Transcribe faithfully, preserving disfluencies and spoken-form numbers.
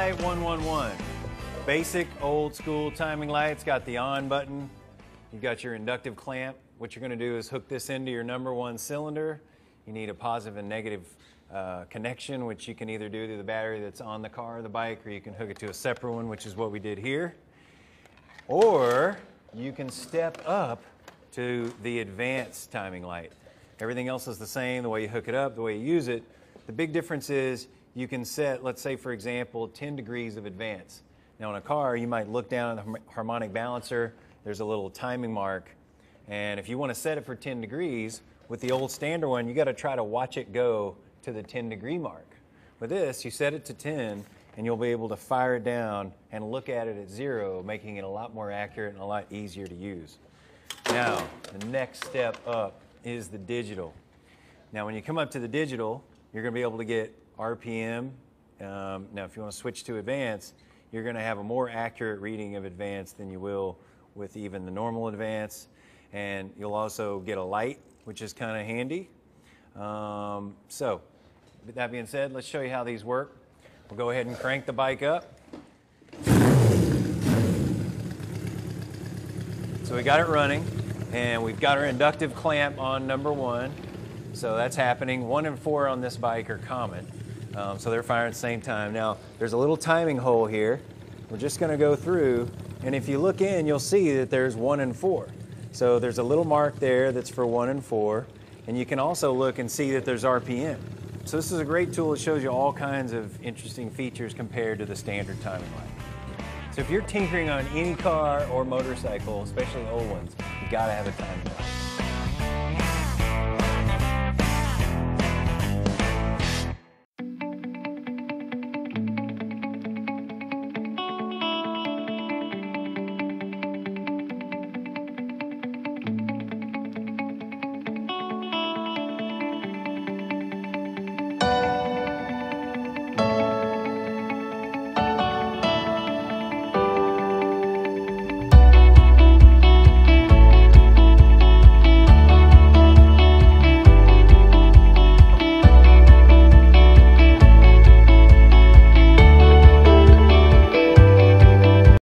light one one one. Basic old school timing light. It's got the on button. You've got your inductive clamp. What you're going to do is hook this into your number one cylinder. You need a positive and negative uh, connection, which you can either do to the battery that's on the car or the bike, or you can hook it to a separate one, which is what we did here. Or you can step up to the advanced timing light. Everything else is the same, the way you hook it up, the way you use it. The big difference is you can set, let's say for example, ten degrees of advance. Now in a car, you might look down at the harmonic balancer, there's a little timing mark, and if you want to set it for ten degrees, with the old standard one, you got to try to watch it go to the ten degree mark. With this, you set it to ten, and you'll be able to fire it down and look at it at zero, making it a lot more accurate and a lot easier to use. Now, the next step up is the digital. Now, when you come up to the digital, you're going to be able to get R P M. Um, now, if you want to switch to advanced, you're going to have a more accurate reading of advanced than you will with even the normal advanced. And you'll also get a light, which is kind of handy. Um, so, with that being said, let's show you how these work. We'll go ahead and crank the bike up. So we got it running, and we've got our inductive clamp on number one. So that's happening. One and four on this bike are common. Um, so they're firing at the same time. Now, there's a little timing hole here. We're just going to go through, and if you look in, you'll see that there's one and four. So there's a little mark there that's for one and four, and you can also look and see that there's R P M. So this is a great tool that shows you all kinds of interesting features compared to the standard timing light. So if you're tinkering on any car or motorcycle, especially old ones, you got to have a timing light.